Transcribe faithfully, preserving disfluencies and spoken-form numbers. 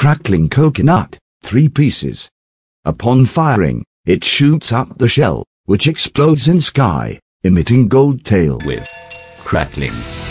crackling coconut, three pieces. Upon firing, it shoots up the shell, which explodes in sky, emitting gold tail with crackling.